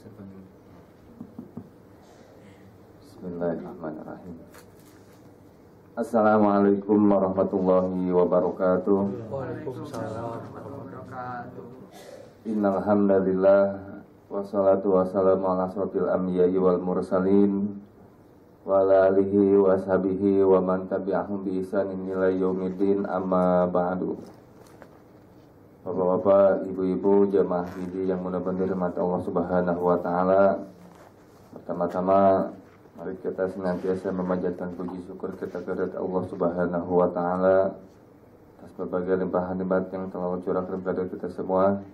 Bismillahirrahmanirrahim. Assalamualaikum warahmatullahi wabarakatuh. Waalaikumsalam warahmatullahi wabarakatuh. Innal hamdalillah wassalatu wassalamu ala asrofil anbiya'i wal mursalin wa ala alihi wa sahbihi wa man tabi'ahum bi ihsanin ila yaumiddin, amma ba'du. Bapak-bapak, ibu-ibu, jamaah haji yang mudah-mudahan dirahmati Allah Subhanahu wa taala. Pertama-tama mari kita senantiasa memanjatkan puji syukur kita kepada Allah Subhanahu wa taala atas berbagai limpahan nikmat yang telah curahkan kepada kita semua.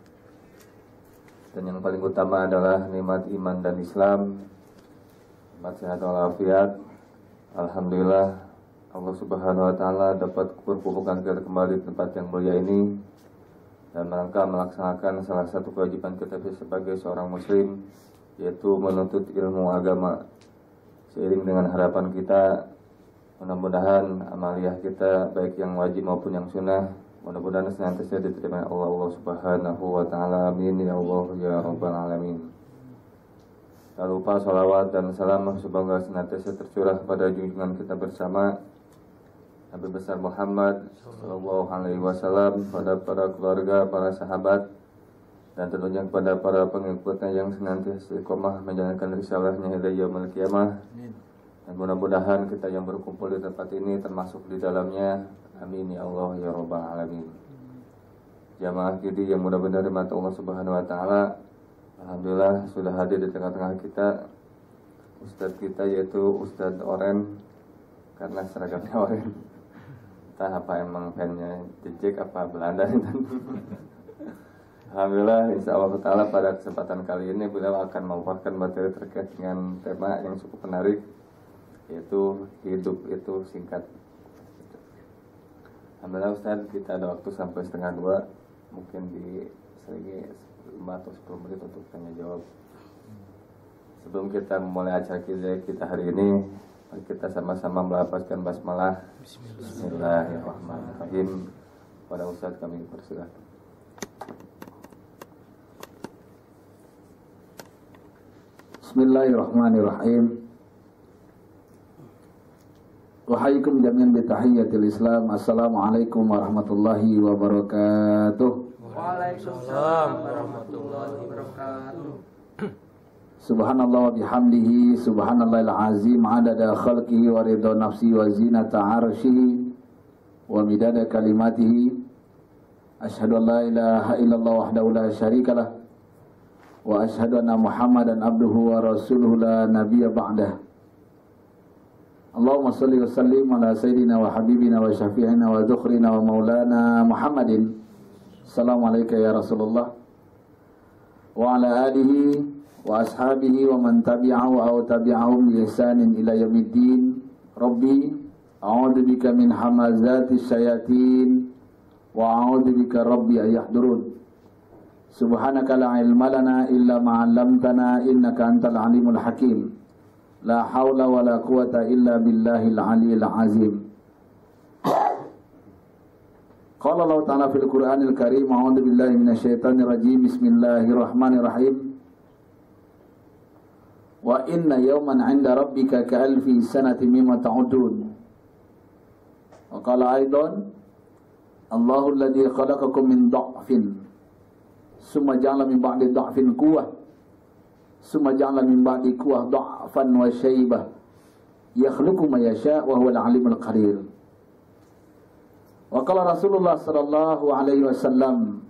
Dan yang paling utama adalah nikmat iman dan Islam, nikmat sehat walafiat. Alhamdulillah Allah Subhanahu wa taala dapat berkumpulkan kita kembali di tempat yang mulia ini dan merangka melaksanakan salah satu kewajiban kita sebagai seorang muslim, yaitu menuntut ilmu agama. Seiring dengan harapan kita, mudah-mudahan amaliyah kita baik yang wajib maupun yang sunnah mudah-mudahan senantiasa diterima Allah Subhanahu wa taala. Amin ya Allah ya rabbal alamin. Tak lupa salawat dan salam semoga senantiasa tercurah kepada junjungan kita bersama Nabi besar Muhammad sallallahu alaihi wasallam, pada para keluarga, para sahabat, dan tentunya kepada para pengikutnya yang senantiasa istiqomah menjalankan risalahnya hingga yaumil qiyamah. Dan mudah-mudahan kita yang berkumpul di tempat ini termasuk di dalamnya. Amin ya Allah ya rabbal alamin. Jamaah haji yang mudah-mudahan dirahmati Allah Subhanahu wa taala, alhamdulillah sudah hadir di tengah-tengah kita Ustadz kita, yaitu Ustadz Oren, karena seragamnya Oren. Entah apa emang pennya Jejek apa Belanda. Alhamdulillah, insya Allah ta'ala pada kesempatan kali ini beliau akan memaparkan materi terkait dengan tema yang cukup menarik, yaitu hidup itu singkat. Alhamdulillah Ustaz, kita ada waktu sampai 1:30, mungkin di selagi 5 atau 10 menit untuk tanya jawab. Sebelum kita memulai acara kita hari ini, mari kita sama-sama melafazkan basmalah. Bismillahirrahmanirrahim. Pada Ustaz kami persilakan. Bismillahirrahmanirrahim. Wahaikum jami'an bitahiyyatil Islam. Assalamualaikum warahmatullahi wabarakatuh. Waalaikumsalam warahmatullahi wabarakatuh. Subhanallah wa bihamdihi, subhanallahil azim, adada khalqihi wa ridha nafsi wa zinata arshihi wa midada kalimatihi. Asyhadu an la ilaha illallah wahdahu la syarikalah wa asyhadu anna Muhammadan abduhu wa rasuluhu la nabiyya ba'dah. Allahumma salli wa sallim ala sayyidina wa habibina wa syafi'ina wa dhukhrina wa maulana Muhammadin. Assalamualaikum ya Rasulullah wa ala alihi wa ashabihi wa man tabi'ahu aw tabi'ahum bi ihsanin ila yaumiddin. Rabbi a'udzu bika min hamazatis syayatin wa a'udzu bika rabbi ay yahdurun. Subhanaka la ilma lana illa ma 'allamtana innaka antal alimul hakim. La haula wa la quwata illa billahil aliyil azim. Qala Allah ta'ala fil Qur'anil Karim, a'udzu billahi minasyaitonir rajim. Bismillahirrahmanirrahim. Wa inna yawman 'inda rabbika ka'alfi sanatin mimma ta'udun. Wa qala aidan, Allahu alladhi khalaqakum min dha'fin summa ja'ala min ba'di dha'fin quwwah summa ja'ala min ba'di quwwah dha'fan wa shaybah yakhluqu ma yasha' wa huwal 'alimul qadir. Wa qala Rasulullah sallallahu alaihi wasallam,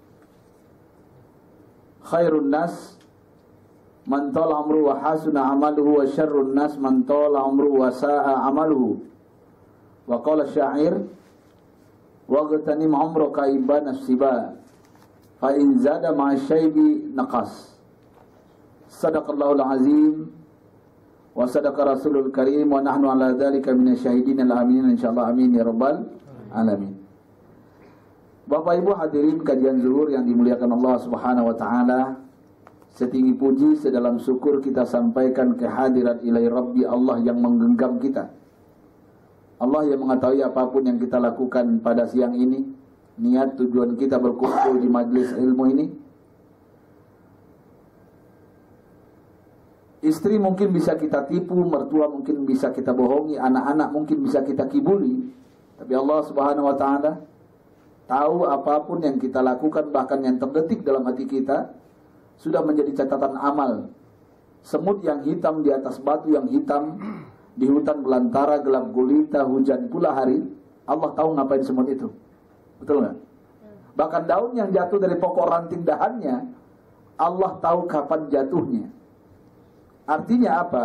khairun nas man tala umru wa hasuna amaluhu wa syarrun nas man tala umru wa sa'a amaluhu. Wa qala syair, waghtanim umraka ibana siba fa in zada ma syaibi naqas. Sadaqallahul azim wa sadaqa rasulul karim wa nahnu ala dzalika minasyahidin al-amin insyaallah. Amin ya rabbal alamin. Bapak Ibu hadirin kajian zuhur yang dimuliakan Allah Subhanahu wa taala, setinggi puji sedalam syukur kita sampaikan kehadiran ilahi Rabbi Allah yang menggenggam kita. Allah yang mengetahui apapun yang kita lakukan pada siang ini, niat tujuan kita berkumpul di majelis ilmu ini. Istri mungkin bisa kita tipu, mertua mungkin bisa kita bohongi, anak-anak mungkin bisa kita kibuli. Tapi Allah Subhanahu wa taala tahu apapun yang kita lakukan, bahkan yang terdetik dalam hati kita sudah menjadi catatan amal. Semut yang hitam di atas batu yang hitam di hutan belantara gelap gulita hujan pula hari, Allah tahu ngapain semut itu. Betul nggak? Bahkan daun yang jatuh dari pokok ranting dahannya, Allah tahu kapan jatuhnya. Artinya apa?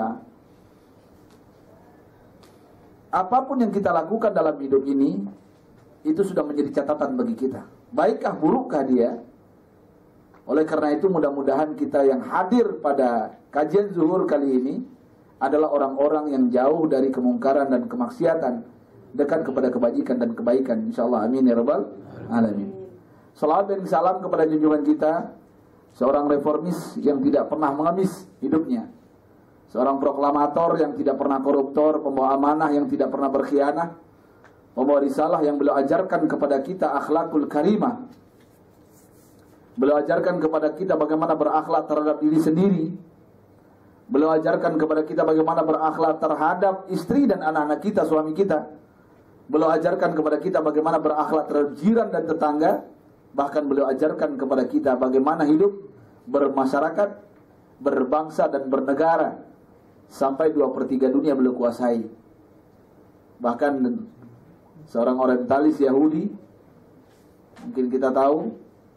Apapun yang kita lakukan dalam hidup ini, itu sudah menjadi catatan bagi kita. Baikkah burukkah dia? Oleh karena itu mudah-mudahan kita yang hadir pada kajian zuhur kali ini adalah orang-orang yang jauh dari kemungkaran dan kemaksiatan, dekat kepada kebajikan dan kebaikan. InsyaAllah amin ya rabbal alamin. Salawat dan salam kepada junjungan kita, seorang reformis yang tidak pernah mengemis hidupnya, seorang proklamator yang tidak pernah koruptor, pembawa amanah yang tidak pernah berkhianat, pembawa risalah yang beliau ajarkan kepada kita akhlakul karimah. Beliau ajarkan kepada kita bagaimana berakhlak terhadap diri sendiri. Beliau ajarkan kepada kita bagaimana berakhlak terhadap istri dan anak-anak kita, suami kita. Beliau ajarkan kepada kita bagaimana berakhlak terhadap jiran dan tetangga. Bahkan beliau ajarkan kepada kita bagaimana hidup bermasyarakat, berbangsa dan bernegara. Sampai 2/3 dunia beliau kuasai. Bahkan seorang orientalis Yahudi, mungkin kita tahu,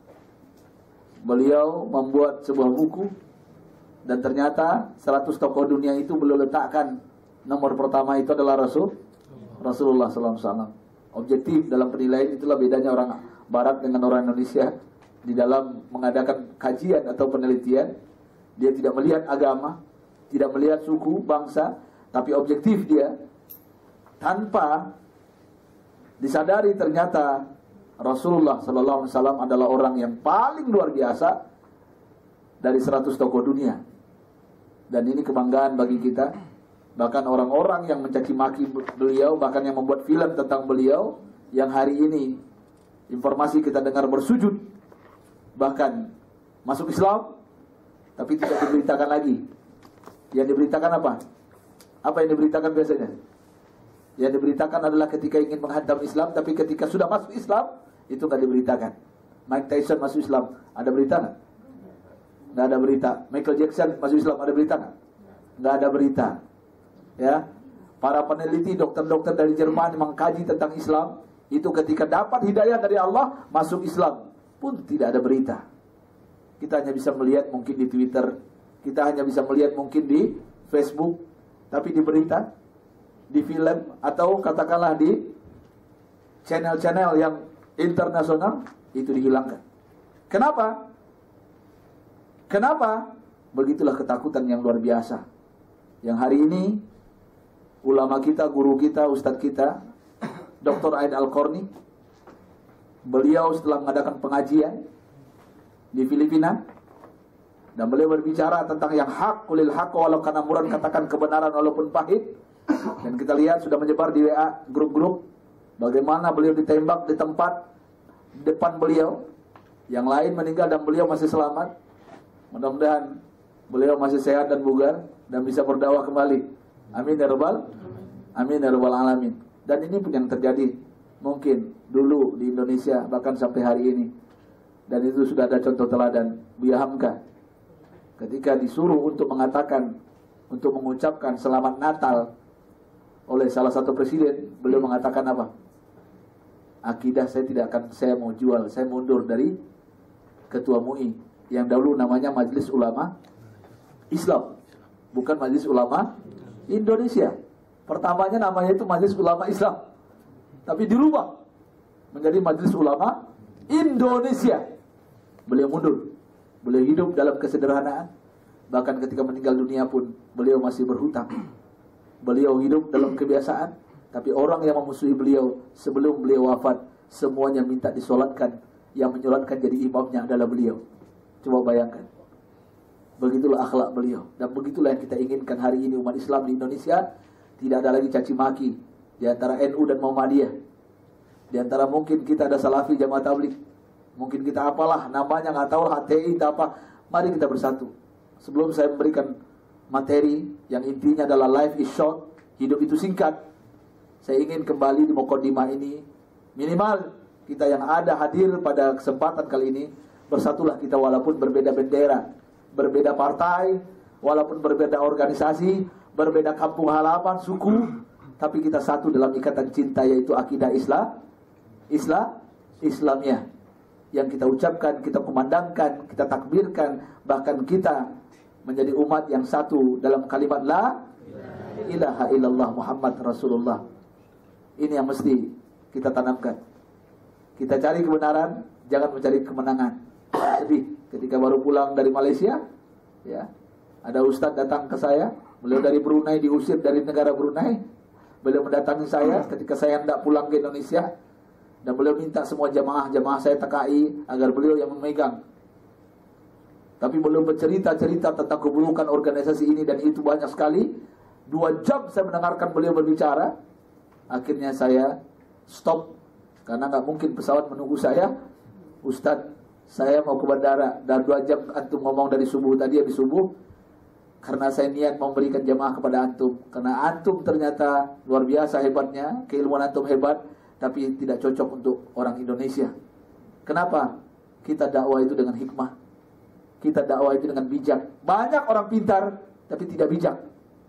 beliau membuat sebuah buku, dan ternyata 100 tokoh dunia itu beliau letakkan nomor pertama itu adalah Rasulullah SAW. Objektif dalam penilaian, itulah bedanya orang Barat dengan orang Indonesia di dalam mengadakan kajian atau penelitian. Dia tidak melihat agama, tidak melihat suku, bangsa, tapi objektif dia, tanpa disadari ternyata Rasulullah SAW adalah orang yang paling luar biasa dari 100 tokoh dunia. Dan ini kebanggaan bagi kita. Bahkan orang-orang yang mencaci maki beliau, bahkan yang membuat film tentang beliau, yang hari ini informasi kita dengar bersujud, bahkan masuk Islam, tapi tidak diberitakan lagi. Yang diberitakan apa? Apa yang diberitakan biasanya? Yang diberitakan adalah ketika ingin menghantam Islam, tapi ketika sudah masuk Islam, itu nggak diberitakan. Mike Tyson masuk Islam, ada berita nggak? Nggak ada berita. Michael Jackson masuk Islam, ada berita nggak? Nggak ada berita. Ya, para peneliti, dokter-dokter dari Jerman mengkaji tentang Islam, itu ketika dapat hidayah dari Allah, masuk Islam pun tidak ada berita. Kita hanya bisa melihat mungkin di Twitter, kita hanya bisa melihat mungkin di Facebook, tapi di berita, di film, atau katakanlah di channel-channel yang internasional, itu dihilangkan. Kenapa? Kenapa? Begitulah ketakutan yang luar biasa. Yang hari ini ulama kita, guru kita, ustadz kita, Dr. Aid Al-Qarni, beliau setelah mengadakan pengajian di Filipina, dan beliau berbicara tentang yang hak, kulil haq walau kana muran, katakan kebenaran walaupun pahit. Dan kita lihat sudah menyebar di WA grup-grup bagaimana beliau ditembak di tempat depan beliau, yang lain meninggal dan beliau masih selamat. Mudah-mudahan beliau masih sehat dan bugar dan bisa berdakwah kembali. Amin ya rabbal alamin. Dan ini pun yang terjadi mungkin dulu di Indonesia, bahkan sampai hari ini. Dan itu sudah ada contoh teladan. Buya Hamka ketika disuruh untuk mengatakan, untuk mengucapkan selamat Natal oleh salah satu presiden, beliau mengatakan apa? Akidah saya tidak akan saya mau jual, saya mundur dari ketua MUI yang dahulu namanya Majelis Ulama Islam, bukan Majelis Ulama Indonesia. Pertamanya namanya itu Majelis Ulama Islam, tapi dirubah menjadi Majelis Ulama Indonesia. Beliau mundur, beliau hidup dalam kesederhanaan. Bahkan ketika meninggal dunia pun beliau masih berhutang. Beliau hidup dalam kebiasaan, tapi orang yang memusuhi beliau sebelum beliau wafat, semuanya minta disolatkan. Yang menyolatkan jadi imamnya adalah beliau. Coba bayangkan. Begitulah akhlak beliau. Dan begitulah yang kita inginkan hari ini umat Islam di Indonesia. Tidak ada lagi caci maki di antara NU dan Muhammadiyah. Di antara mungkin kita ada Salafi, Jamaah Tabligh, mungkin kita apalah namanya, nggak tahu HTI atau apa. Mari kita bersatu. Sebelum saya memberikan materi yang intinya adalah life is short, hidup itu singkat. Saya ingin kembali di mukadimah ini, minimal kita yang ada hadir pada kesempatan kali ini, bersatulah kita walaupun berbeda bendera, berbeda partai, walaupun berbeda organisasi, berbeda kampung halaman, suku, tapi kita satu dalam ikatan cinta, yaitu akidah Islamiyah. Yang kita ucapkan, kita kumandangkan, kita takbirkan, bahkan kita menjadi umat yang satu dalam kalimat la ilaha illallah Muhammad Rasulullah. Ini yang mesti kita tanamkan. Kita cari kebenaran, jangan mencari kemenangan. Sedih ketika baru pulang dari Malaysia, ya, ada ustadz datang ke saya, beliau dari Brunei, diusir dari negara Brunei. Beliau mendatangi saya ketika saya hendak pulang ke Indonesia, dan beliau minta semua jamaah saya TKI agar beliau yang memegang. Tapi beliau bercerita-cerita tentang keburukan organisasi ini dan itu banyak sekali. 2 jam saya mendengarkan beliau berbicara. Akhirnya saya stop, karena nggak mungkin pesawat menunggu saya. Ustadz, saya mau ke bandara, dan 2 jam antum ngomong dari subuh tadi, habis subuh, karena saya niat memberikan jamaah kepada antum. Karena antum ternyata luar biasa hebatnya, keilmuan antum hebat, tapi tidak cocok untuk orang Indonesia. Kenapa? Kita dakwah itu dengan hikmah, kita dakwah itu dengan bijak. Banyak orang pintar tapi tidak bijak.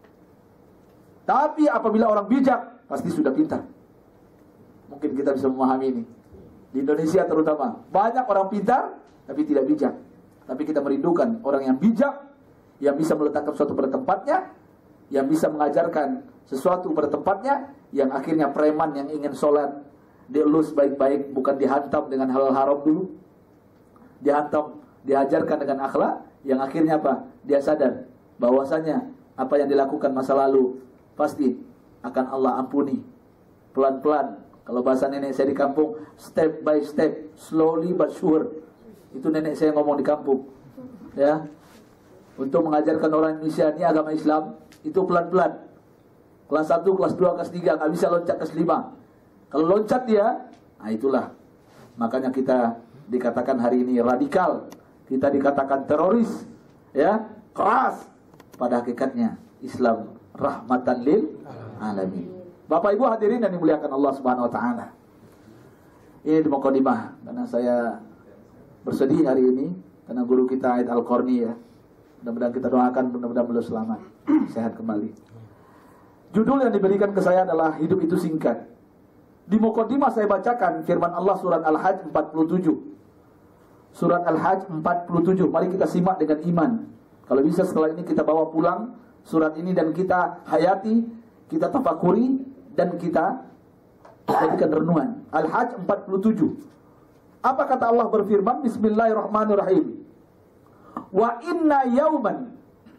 Tapi apabila orang bijak, pasti sudah pintar. Mungkin kita bisa memahami ini. Di Indonesia terutama, banyak orang pintar tapi tidak bijak. Tapi kita merindukan orang yang bijak, yang bisa meletakkan sesuatu pada tempatnya, yang bisa mengajarkan sesuatu pada tempatnya, yang akhirnya preman yang ingin sholat dielus baik-baik, bukan dihantam dengan halal haram dulu, dihantam, diajarkan dengan akhlak, yang akhirnya apa? Dia sadar bahwasanya apa yang dilakukan masa lalu pasti akan Allah ampuni pelan-pelan. Kalau bahasa nenek saya di kampung, step by step, slowly but sure. Itu nenek saya ngomong di kampung, ya. Untuk mengajarkan orang Indonesia ini agama Islam, itu pelan-pelan. Kelas 1, kelas 2, kelas 3, nggak bisa loncat kelas 5. Kalau loncat dia, nah itulah. Makanya kita dikatakan hari ini radikal, kita dikatakan teroris, ya, keras. Pada hakikatnya Islam rahmatan lil alamin. Bapak Ibu hadirin yang dimuliakan Allah Subhanahu wa taala. Ini di mukadimah, karena saya bersedih hari ini karena guru kita Aid Al-Qarni, ya. Mudah-mudahan kita doakan, mudah-mudahan beliau selamat, sehat kembali. Judul yang diberikan ke saya adalah hidup itu singkat. Di mukadimah saya bacakan firman Allah surat Al-Hajj 47. Surat Al-Hajj 47. Mari kita simak dengan iman. Kalau bisa setelah ini kita bawa pulang surat ini dan kita hayati, kita tafakuri, dan kita jadikan renungan. Al-Hajj 47. Apa kata Allah berfirman? Bismillahirrahmanirrahim. Wa inna yauman,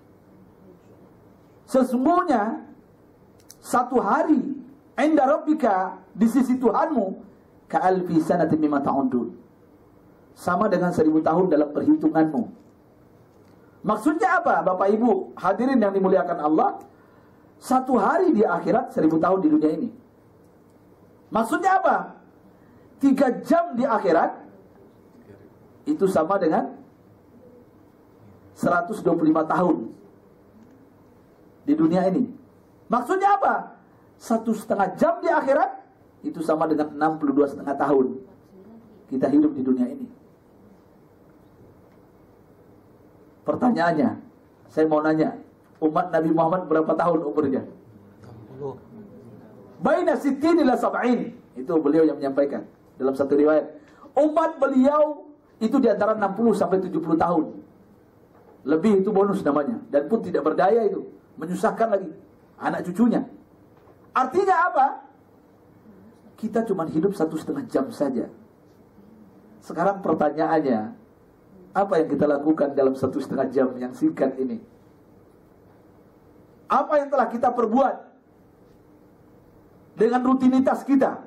sesungguhnya satu hari, inda rabbika, di sisi Tuhanmu, ka'alfi sanatin mimma ta'udun, sama dengan 1000 tahun dalam perhitunganmu. Maksudnya apa Bapak Ibu hadirin yang dimuliakan Allah? Satu hari di akhirat 1000 tahun di dunia ini. Maksudnya apa? 3 jam di akhirat itu sama dengan 125 tahun di dunia ini. Maksudnya apa? 1,5 jam di akhirat itu sama dengan 62,5 tahun kita hidup di dunia ini. Pertanyaannya, saya mau nanya, umat Nabi Muhammad berapa tahun umurnya? 60. Baina sittin ila sab'in. Itu beliau yang menyampaikan dalam satu riwayat. Umat beliau itu di antara 60 sampai 70 tahun. Lebih itu bonus namanya. Dan pun tidak berdaya itu, menyusahkan lagi anak cucunya. Artinya apa? Kita cuma hidup 1,5 jam saja. Sekarang pertanyaannya, apa yang kita lakukan dalam 1,5 jam yang singkat ini? Apa yang telah kita perbuat dengan rutinitas kita?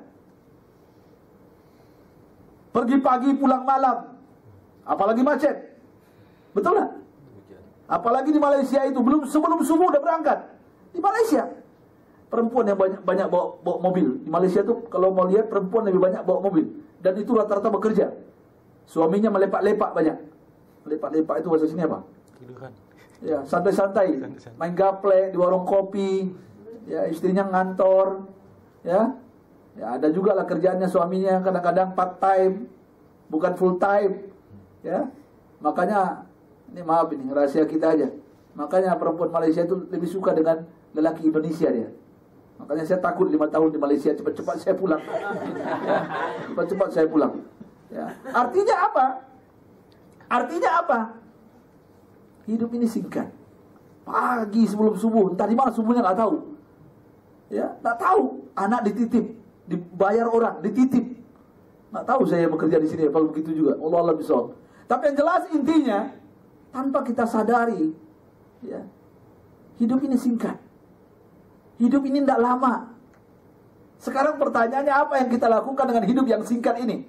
Pergi pagi pulang malam, apalagi macet, betul nggak? Apalagi di Malaysia itu sebelum subuh udah berangkat. Di Malaysia perempuan yang banyak bawa mobil. Di Malaysia tuh kalau mau lihat perempuan lebih banyak bawa mobil, dan itu rata-rata bekerja. Suaminya melepak-lepak banyak. Melepak-lepak itu bahasa sini apa? Tiduran. Ya, santai-santai, main gaple di warung kopi, ya istrinya ngantor, ya. Ya ada juga lah kerjaannya suaminya kadang-kadang part time, bukan full time, ya. Makanya ini maaf ini rahasia kita aja. Makanya perempuan Malaysia itu lebih suka dengan lelaki Indonesia dia. Makanya saya takut 5 tahun di Malaysia, cepat-cepat saya pulang. Ya, cepat-cepat saya pulang. Ya. Artinya apa? Artinya apa? Hidup ini singkat. Pagi sebelum subuh, entah di mana subuhnya nggak tahu. Ya, nggak tahu. Anak dititip, dibayar orang, dititip. Nggak tahu saya bekerja di sini apa begitu juga. Allah bisa. Tapi yang jelas intinya, tanpa kita sadari, ya, hidup ini singkat. Hidup ini tidak lama. Sekarang pertanyaannya apa yang kita lakukan dengan hidup yang singkat ini?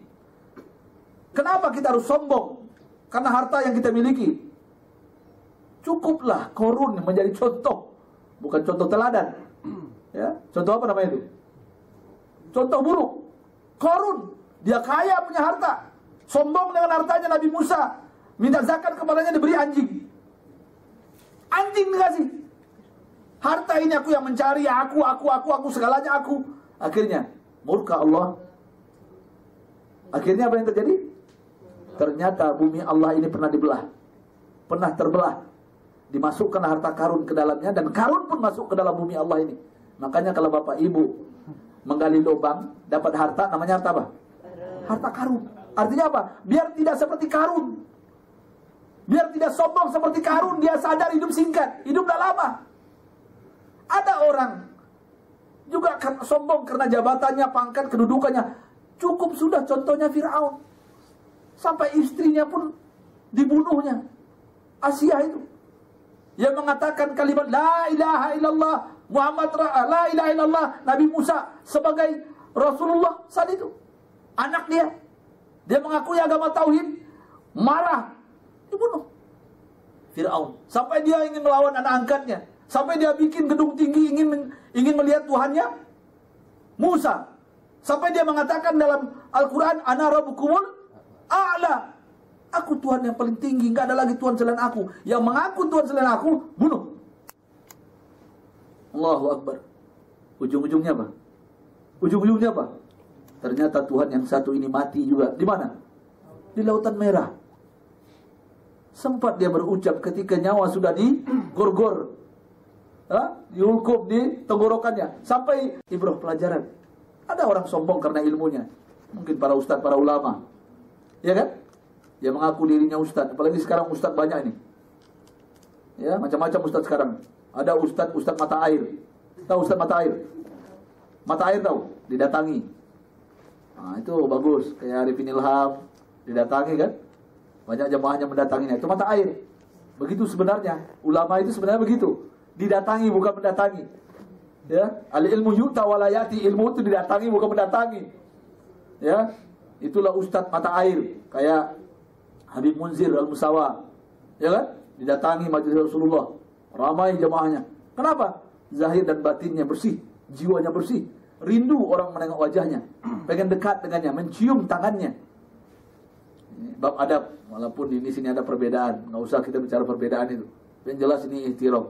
Kenapa kita harus sombong? Karena harta yang kita miliki. Cukuplah Korun menjadi contoh, bukan contoh teladan. Ya, contoh apa namanya itu? Contoh buruk. Korun, dia kaya punya harta, sombong dengan hartanya. Nabi Musa minta zakat kepadanya, diberi anjing. Anjing dikasih. Harta ini aku yang mencari, aku segalanya aku. Akhirnya murka Allah. Akhirnya apa yang terjadi? Ternyata bumi Allah ini pernah dibelah, pernah terbelah. Dimasukkan harta karun ke dalamnya, dan karun pun masuk ke dalam bumi Allah ini. Makanya kalau bapak ibu menggali lubang dapat harta, namanya harta apa? Harta karun. Artinya apa? Biar tidak seperti karun, biar tidak sombong seperti karun. Dia sadar hidup singkat, hidup tidak lama. Ada orang juga sombong karena jabatannya, pangkat, kedudukannya. Cukup sudah contohnya Fir'aun. Sampai istrinya pun dibunuhnya. Asia itu, yang mengatakan kalimat la ilaha illallah Muhammad la ilaha illallah Nabi Musa sebagai Rasulullah saat itu. Anak dia mengakui agama tauhid, marah, dibunuh Fir'aun. Sampai dia ingin melawan anak angkatnya, sampai dia bikin gedung tinggi ingin melihat Tuhannya Musa. Sampai dia mengatakan dalam Al-Quran, ana rabbukumul a'la, aku Tuhan yang paling tinggi, nggak ada lagi Tuhan selain aku. Yang mengaku Tuhan selain aku, bunuh. Allahu Akbar. Ujung-ujungnya apa? Ujung-ujungnya apa? Ternyata Tuhan yang satu ini mati juga. Di mana? Di Lautan Merah. Sempat dia berucap ketika nyawa sudah digorgor, dihukum di tenggorokannya. Sampai ibrah pelajaran. Ada orang sombong karena ilmunya. Mungkin para ustadz, para ulama, ya kan? Dia mengaku dirinya ustadz. Apalagi sekarang ustadz banyak ini. Ya, macam-macam ustadz sekarang. Ada ustadz mata air. Tahu ustadz mata air? Mata air tahu? Didatangi. Nah, itu bagus. Kayak Arifin Ilham didatangi kan? Banyak jemaahnya mendatanginya. Itu mata air. Begitu sebenarnya. Ulama itu sebenarnya begitu. Didatangi bukan mendatangi. Ya, al ilmu yu'ta wa la ya'ti. Ilmu itu didatangi bukan mendatangi. Ya, itulah ustadz mata air. Kayak Habib Munzir Al-Musawa, ya kan? Didatangi majelis Rasulullah, ramai jemaahnya. Kenapa? Zahir dan batinnya bersih, jiwanya bersih, rindu orang menengok wajahnya, pengen dekat dengannya, mencium tangannya. Bab adab, walaupun di sini ada perbedaan, nggak usah kita bicara perbedaan itu. Yang jelas ini ihtiram.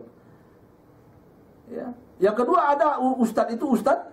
Ya. Yang kedua ada ustadz itu ustadz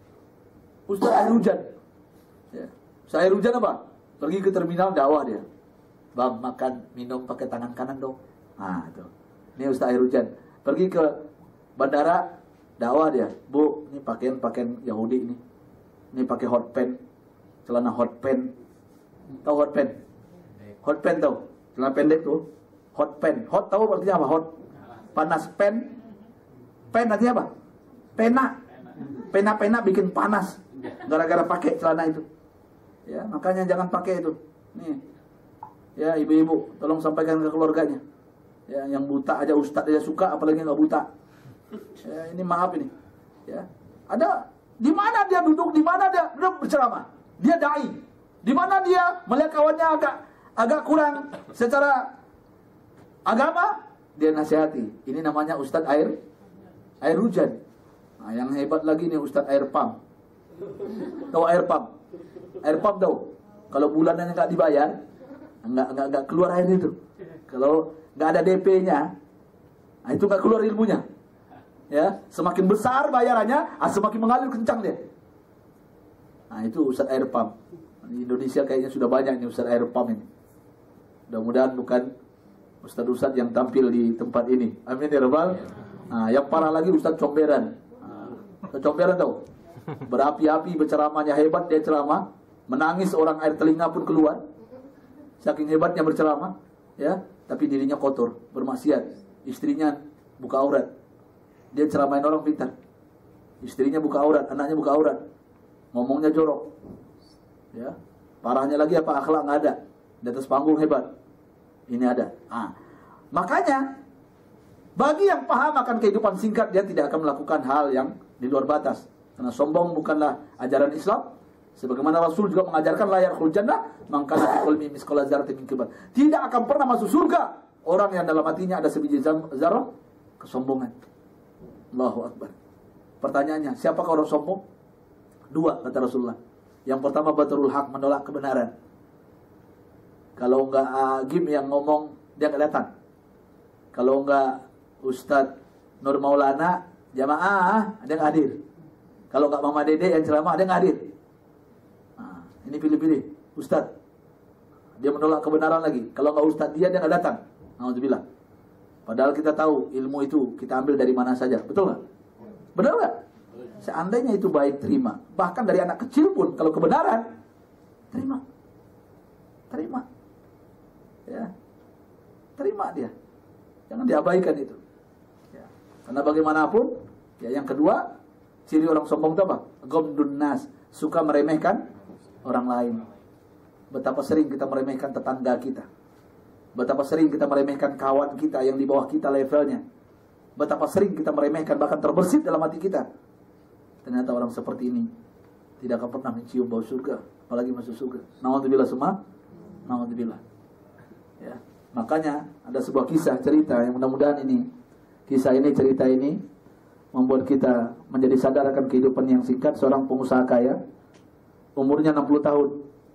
air hujan. Ya. Air hujan apa? Pergi ke terminal dakwah dia. Bang, makan, minum pakai tangan kanan dong. Nah, itu. Ini ustaz air hujan. Pergi ke bandara, dakwah dia. Bu, ini pakaian Yahudi ini. Ini pakai hot pen, celana hot pen. Tahu hot pen? Hot pen tahu? Celana pendek tuh. Hot pen. Hot tahu artinya apa? Hot. Panas pen. Pen artinya apa? Pena. Pena bikin panas. Gara-gara pakai celana itu. Ya, makanya jangan pakai itu. Nih. Ya, ibu-ibu, tolong sampaikan ke keluarganya. Ya, yang buta aja ustadz aja suka, apalagi nggak buta. Ya, ini maaf ini. Ya, ada di mana dia duduk, di mana dia berceramah. Dia dai. Di mana dia melihat kawannya agak kurang secara agama, dia nasihati. Ini namanya ustadz air hujan. Nah, yang hebat lagi nih ustadz air pump. Tahu air pump? Air pump tahu? Kalau bulanannya nggak dibayar, nggak keluar air itu. Kalau nggak ada DP-nya, Nah, itu nggak keluar ilmunya. Ya, semakin besar bayarannya, semakin mengalir kencang dia. Nah, itu Ustadz air pump. Di Indonesia kayaknya sudah banyak nih Ustadz air pump ini. Mudah-mudahan bukan Ustadz-Ustadz yang tampil di tempat ini. Amin ya rabbal. Nah, yang parah lagi Ustadz comberan. Ustadz comberan tahu? Berapi-api berceramahnya hebat, dia ceramah, menangis orang air telinga pun keluar. Saking hebatnya berceramah, ya, tapi dirinya kotor, bermaksiat. Istrinya buka aurat. Dia ceramahin orang pintar. Istrinya buka aurat, anaknya buka aurat. Ngomongnya jorok. Ya. Parahnya lagi apa? Akhlak nggak ada. Di atas panggung hebat. Ini ada. Makanya bagi yang paham akan kehidupan singkat, dia tidak akan melakukan hal yang di luar batas. Karena sombong bukanlah ajaran Islam. Sebagaimana Rasul juga mengajarkan layar jannah, maka fi qalbi misqala dzarratin min kibar. Tidak akan pernah masuk surga orang yang dalam hatinya ada sebiji zarah kesombongan. Allahu Akbar. Pertanyaannya, siapakah orang sombong? Dua, kata Rasulullah. Yang pertama batrul haq, menolak kebenaran. Kalau enggak Agim yang ngomong, dia enggak datang. Kalau enggak Ustadz Nur Maulana jamaah, dia enggak hadir. Kalau enggak Mama Dede yang ceramah, dia enggak hadir. Nah, ini pilih-pilih Ustadz. Dia menolak kebenaran lagi. Kalau enggak Ustadz dia enggak datang. Alhamdulillah. Padahal kita tahu ilmu itu kita ambil dari mana saja. Betul enggak? Benar enggak? Seandainya itu baik, terima. Bahkan dari anak kecil pun kalau kebenaran terima. Terima. Ya. Terima dia. Jangan diabaikan itu. Ya. Karena bagaimanapun, ya, yang kedua, ciri orang sombong itu apa? Ghamdun nas, suka meremehkan orang lain. Betapa sering kita meremehkan tetangga kita. Betapa sering kita meremehkan kawan kita yang di bawah kita levelnya. Betapa sering kita meremehkan, bahkan terbersit dalam hati kita. Ternyata orang seperti ini tidak akan pernah mencium bau surga, apalagi masuk surga. Na'udzubillah semua. Na'udzubillah. Ya. Makanya ada sebuah kisah cerita yang mudah-mudahan cerita ini membuat kita menjadi sadar akan kehidupan yang singkat. Seorang pengusaha kaya, umurnya 60 tahun.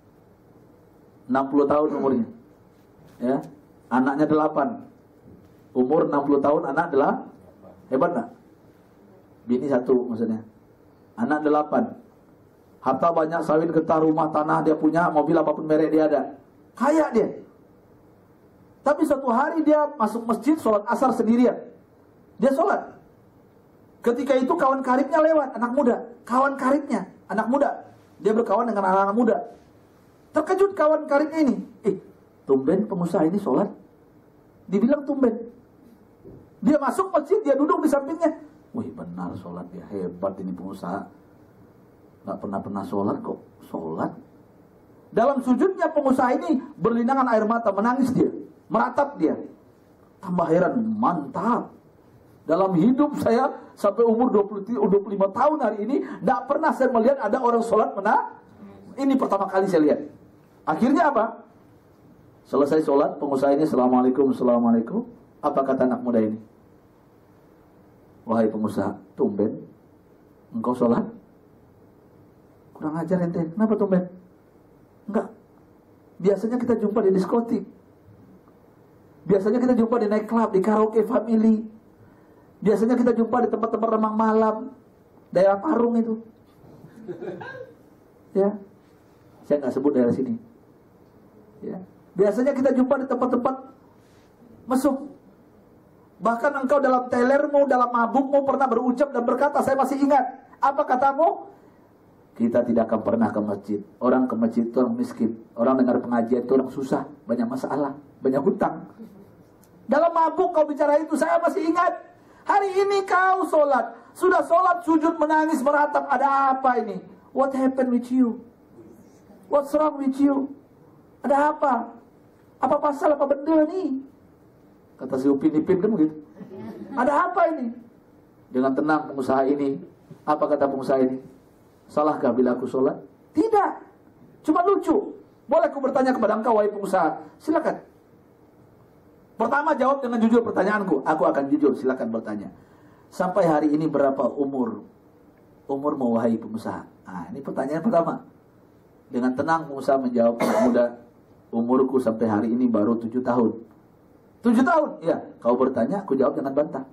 60 tahun umurnya. Ya. Anaknya 8. Umur 60 tahun, anak 8. Hebat enggak? Bini 1 maksudnya. Anak 8. Harta banyak, sawit, getah, rumah, tanah dia punya, mobil apapun merek dia ada. Kaya dia. Tapi suatu hari dia masuk masjid, sholat asar sendirian. Dia sholat. Ketika itu kawan karibnya lewat, anak muda. Kawan karibnya, anak muda. Dia berkawan dengan anak-anak muda. Terkejut kawan karibnya ini. Tumben pengusaha ini sholat. Dibilang tumben. Dia masuk masjid, dia duduk di sampingnya. Wih, benar sholat dia, hebat ini pengusaha. Gak pernah sholat kok. Sholat. Dalam sujudnya pengusaha ini berlinangan air mata, menangis dia. Meratap dia. Tambah heran, mantap. Dalam hidup saya sampai umur 25 tahun hari ini, gak pernah saya melihat ada orang sholat Ini pertama kali saya lihat. Akhirnya apa? Selesai sholat, pengusaha ini Assalamualaikum. Apa kata anak muda ini? Wahai pengusaha, tumben engkau sholat? Kurang ajar ente. Kenapa tumben? Enggak. Biasanya kita jumpa di diskotik. Biasanya kita jumpa di night club, di karaoke family. Biasanya kita jumpa di tempat-tempat remang malam, daerah Parung itu. Ya. Saya nggak sebut daerah sini. Ya. Biasanya kita jumpa di tempat-tempat mesum. Bahkan engkau dalam telermu, dalam mabukmu pernah berucap dan berkata, saya masih ingat. Apa katamu? Kita tidak akan pernah ke masjid. Orang ke masjid itu orang miskin. Orang dengar pengajian itu orang susah. Banyak masalah, banyak hutang. Dalam mabuk kau bicara itu, saya masih ingat. Hari ini kau sholat. Sudah sholat, sujud, menangis, meratap. Ada apa ini? What happened with you? What's wrong with you? Ada apa? Apa pasal, apa benda nih? Kata si Upin Ipin kan begitu. Ada apa ini? Dengan tenang pengusaha ini. Apa kata pengusaha ini? Salahkah bila aku sholat? Tidak. Cuma lucu. Boleh aku bertanya kepada engkau, wahai pengusaha? Silakan. Pertama jawab dengan jujur pertanyaanku. Aku akan jujur, silakan bertanya. Sampai hari ini berapa umurmu wahai pengusaha? Nah, ini pertanyaan pertama. Dengan tenang pengusaha menjawab, muda, umurku sampai hari ini baru 7 tahun. 7 tahun? Ya. Kau bertanya, aku jawab jangan bantah.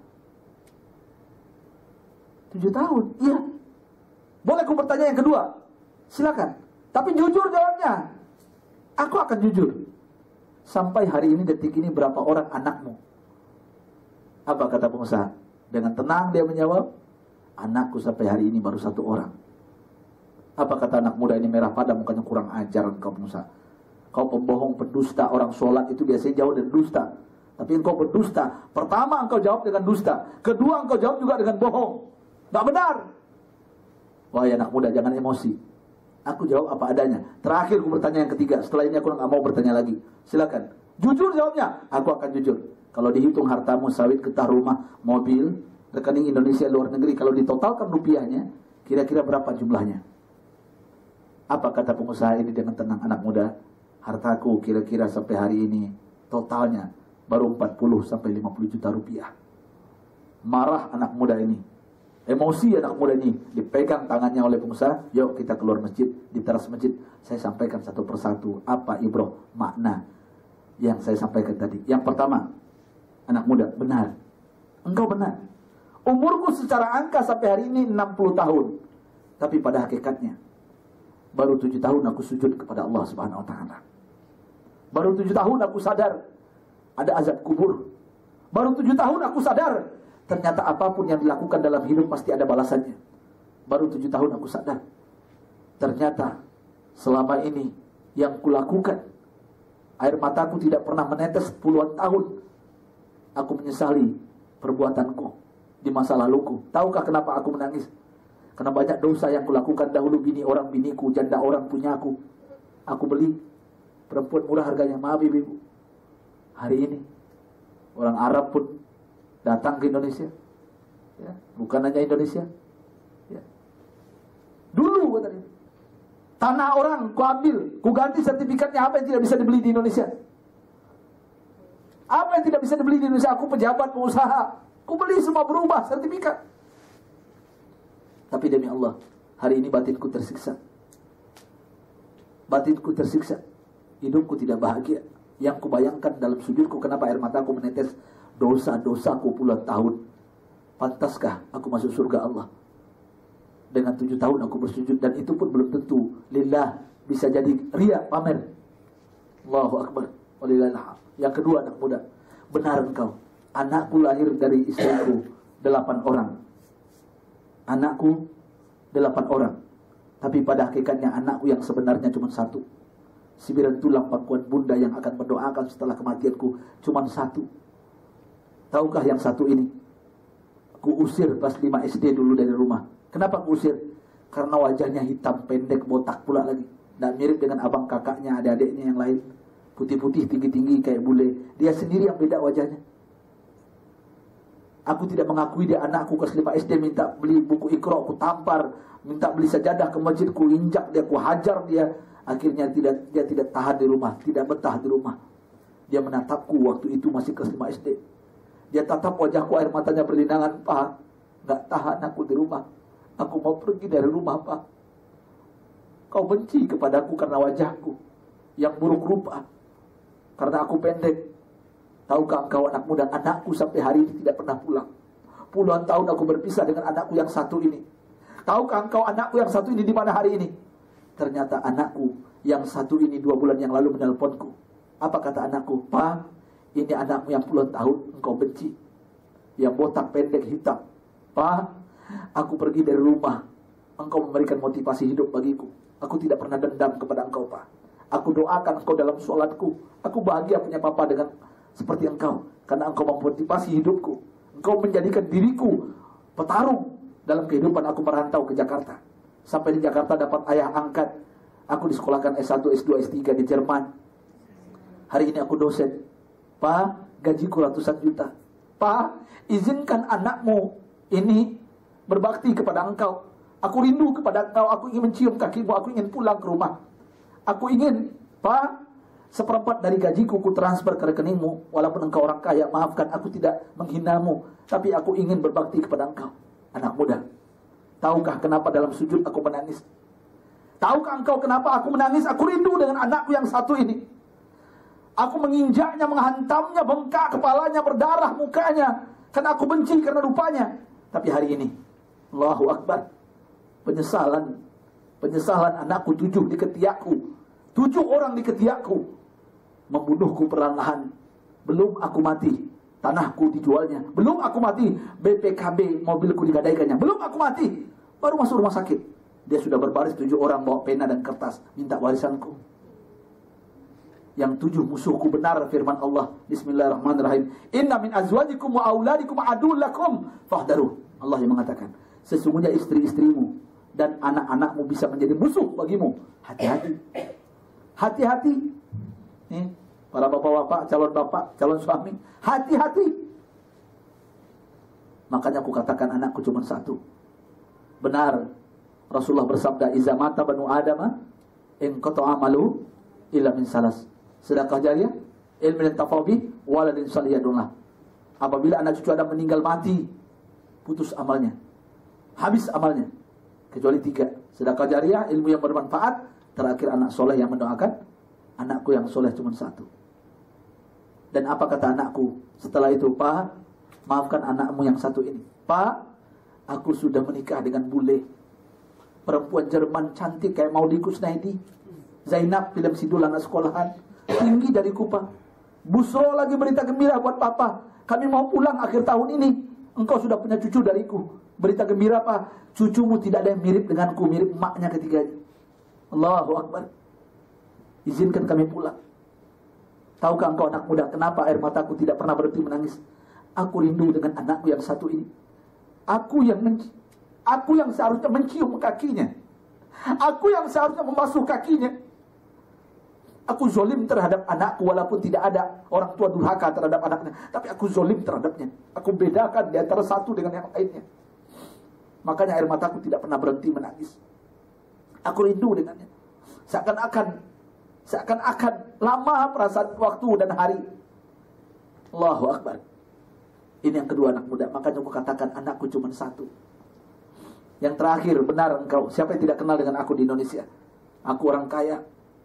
7 tahun? Iya. Boleh aku bertanya yang kedua? Silakan. Tapi jujur jawabnya. Aku akan jujur. Sampai hari ini, detik ini, berapa orang anakmu? Apa kata pengusaha? Dengan tenang dia menjawab, anakku sampai hari ini baru 1 orang. Apa kata anak muda ini merah pada mukanya, kurang ajar engkau pengusaha. Kau pembohong, pendusta. Orang sholat itu biasanya jauh dari dusta. Tapi engkau berdusta. Pertama engkau jawab dengan dusta. Kedua engkau jawab juga dengan bohong. Gak benar. Wahai anak muda, jangan emosi. Aku jawab apa adanya. Terakhir aku bertanya yang ketiga. Setelah ini aku gak mau bertanya lagi. Silakan. Jujur jawabnya. Aku akan jujur. Kalau dihitung hartamu, sawit, getah, rumah, mobil, rekening Indonesia, luar negeri, kalau ditotalkan rupiahnya, kira-kira berapa jumlahnya? Apa kata pengusaha ini dengan tenang? Anak muda, hartaku kira-kira sampai hari ini totalnya baru 40 sampai 50 juta rupiah. Marah anak muda ini. Emosi anak muda ini. Dipegang tangannya oleh pengusaha. Yuk kita keluar masjid. Di teras masjid saya sampaikan satu persatu apa ibroh, makna yang saya sampaikan tadi. Yang pertama, anak muda, benar. Engkau benar. Umurku secara angka sampai hari ini 60 tahun. Tapi pada hakikatnya baru 7 tahun aku sujud kepada Allah Subhanahu wa taala. Baru 7 tahun aku sadar ada azab kubur. Baru 7 tahun aku sadar ternyata apapun yang dilakukan dalam hidup pasti ada balasannya. Baru 7 tahun aku sadar ternyata selama ini yang kulakukan, air mataku tidak pernah menetes puluhan tahun. Aku menyesali perbuatanku di masa laluku. Tahukah kenapa aku menangis? Karena banyak dosa yang kulakukan dahulu. Bini orang biniku, janda orang punyaku. Aku beli perempuan murah harganya. Maaf ibu, hari ini orang Arab pun datang ke Indonesia, ya, bukan hanya Indonesia, ya. Dulu katanya, tanah orang ku ambil, ku ganti sertifikatnya. Apa yang tidak bisa dibeli di Indonesia? Apa yang tidak bisa dibeli di Indonesia? Aku pejabat, pengusaha, ku beli semua, berubah sertifikat. Tapi demi Allah, hari ini batinku tersiksa. Batinku tersiksa. Hidupku tidak bahagia. Yang kubayangkan dalam sujudku, kenapa air mataku menetes dosa-dosaku puluhan tahun. Pantaskah aku masuk surga Allah? Dengan 7 tahun aku bersujud, dan itu pun belum tentu lillah, bisa jadi riya, pamer. Allahu Akbar. Walillahilhamd. Yang kedua, anak muda, benar engkau. Anakku lahir dari istriku 8 orang. Anakku 8 orang. Tapi pada hakikatnya anakku yang sebenarnya cuma 1. Sibiran tulang pangkuan bunda yang akan mendoakan setelah kematianku cuma 1. Tahukah yang 1 ini? Ku usir pas 5 SD dulu dari rumah. Kenapa ku usir? Karena wajahnya hitam, pendek, botak pula lagi. Dan mirip dengan abang kakaknya, adik-adiknya yang lain. Putih-putih, tinggi-tinggi kayak bule. Dia sendiri yang beda wajahnya. Aku tidak mengakui dia anakku. Kelas 5 SD minta beli buku Iqra, aku tampar. Minta beli sajadah ke masjid, ku injak dia, ku hajar dia. Akhirnya dia tidak tahan di rumah, tidak betah di rumah. Dia menatapku waktu itu masih kelas 5 SD. Dia tatap wajahku, air matanya berlinangan. Pak, gak tahan aku di rumah. Aku mau pergi dari rumah, Pak. Kau benci kepadaku karena wajahku yang buruk rupa, karena aku pendek. Tahukah engkau anak muda, anakku sampai hari ini tidak pernah pulang. Puluhan tahun aku berpisah dengan anakku yang 1 ini. Tahukah engkau anakku yang 1 ini di mana hari ini? Ternyata anakku yang 1 ini 2 bulan yang lalu menelponku. Apa kata anakku? Pak, ini anakmu yang puluhan tahun engkau benci, yang botak, pendek, hitam. Pak, aku pergi dari rumah, engkau memberikan motivasi hidup bagiku. Aku tidak pernah dendam kepada engkau, Pak. Aku doakan engkau dalam sholatku. Aku bahagia punya papa dengan seperti engkau, karena engkau memotivasi hidupku. Engkau menjadikan diriku petarung dalam kehidupan aku merantau ke Jakarta. Sampai di Jakarta dapat ayah angkat. Aku disekolahkan S1, S2, S3 di Jerman. Hari ini aku dosen. Pak, gajiku ratusan juta. Pak, izinkan anakmu ini berbakti kepada engkau. Aku rindu kepada engkau. Aku ingin mencium kakimu. Aku ingin pulang ke rumah. Aku ingin, Pak, 1/4 dari gajiku ku transfer ke rekeningmu. Walaupun engkau orang kaya, maafkan, aku tidak menghinamu, tapi aku ingin berbakti kepada engkau. Anak muda, tahukah kenapa dalam sujud aku menangis? Tahukah engkau kenapa aku menangis? Aku rindu dengan anakku yang 1 ini. Aku menginjaknya, menghantamnya, bengkak kepalanya, berdarah mukanya. Karena aku benci karena rupanya. Tapi hari ini, Allahu Akbar, penyesalan anakku 7 di ketiakku. 7 orang di ketiakku. Membunuhku perlahan-lahan. Belum aku mati, tanahku dijualnya. Belum aku mati, BPKB mobilku digadaikannya. Belum aku mati, baru masuk rumah sakit. Dia sudah berbaris 7 orang bawa pena dan kertas, minta warisanku. Yang 7 musuhku benar firman Allah. Bismillahirrahmanirrahim. Inna min azwajikum wa auladikum aduwwun lakum fahdharu. Allah yang mengatakan, sesungguhnya istri-istrimu dan anak-anakmu bisa menjadi musuh bagimu. Hati-hati. Hati-hati. Nih, para bapak-bapak, calon suami, hati-hati. Makanya aku katakan anakku cuma 1. Benar, Rasulullah bersabda, iza mata banu adama in qata'a amalu illa min salas. Sedekah jariah, ilmu yang tafabi, waladin saliyadullah. Apabila anak cucu Adam meninggal mati, putus amalnya, habis amalnya, kecuali 3. Sedekah jariah, ilmu yang bermanfaat, terakhir anak soleh yang mendoakan. Anakku yang soleh cuma 1. Dan apa kata anakku setelah itu? Pak, maafkan anakmu yang 1 ini. Pak, aku sudah menikah dengan bule, perempuan Jerman cantik kayak Maudy Kusnaidi, Zainab film sidul anak sekolahan, tinggi dari Kupa. Busro lagi berita gembira buat papa, kami mau pulang akhir tahun ini. Engkau sudah punya cucu dariku. Berita gembira apa? Cucumu tidak ada yang mirip denganku, mirip emaknya ketiganya. Allahu Akbar. Izinkan kami pulang. Tahukah engkau anak muda, kenapa air mataku tidak pernah berhenti menangis? Aku rindu dengan anakku yang 1 ini. Aku yang seharusnya mencium kakinya. Aku yang seharusnya membasuh kakinya. Aku zolim terhadap anakku, walaupun tidak ada orang tua durhaka terhadap anaknya, tapi aku zolim terhadapnya. Aku bedakan di antara satu dengan yang lainnya. Makanya air mataku tidak pernah berhenti menangis. Aku rindu dengannya. Seakan-akan lama perasaan waktu dan hari. Allahu Akbar. Ini yang kedua anak muda. Makanya aku katakan anakku cuma 1. Yang terakhir, benar engkau. Siapa yang tidak kenal dengan aku di Indonesia? Aku orang kaya.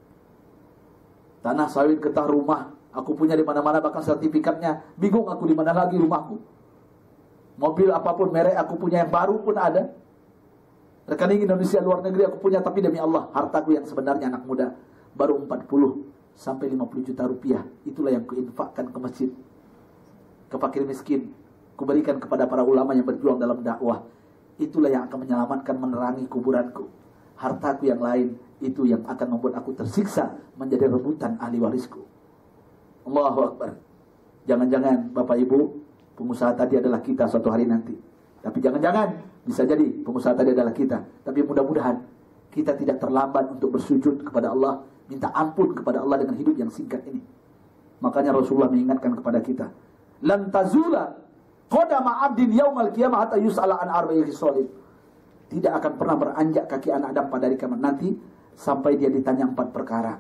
Tanah sawit, getah, rumah. Aku punya di mana-mana, bahkan sertifikatnya. Bingung aku di mana lagi rumahku. Mobil apapun merek aku punya, yang baru pun ada. Rekening Indonesia luar negeri aku punya, tapi demi Allah, hartaku yang sebenarnya anak muda baru 40 sampai 50 juta rupiah. Itulah yang kuinfakkan ke masjid, ke fakir miskin. Kuberikan kepada para ulama yang berjuang dalam dakwah. Itulah yang akan menyelamatkan, menerangi kuburanku. Hartaku yang lain, itu yang akan membuat aku tersiksa menjadi rebutan ahli warisku. Allahu Akbar. Jangan-jangan Bapak Ibu, pengusaha tadi adalah kita suatu hari nanti. Tapi jangan-jangan, bisa jadi pengusaha tadi adalah kita. Tapi mudah-mudahan kita tidak terlambat untuk bersujud kepada Allah, minta ampun kepada Allah dengan hidup yang singkat ini. Makanya Rasulullah mengingatkan kepada kita, lan tazula qadama 'abdin yaumal qiyamah hatta yus'ala an arba'i khisalin. Tidak akan pernah beranjak kaki anak Adam pada hari kiamat nanti sampai dia ditanya 4 perkara.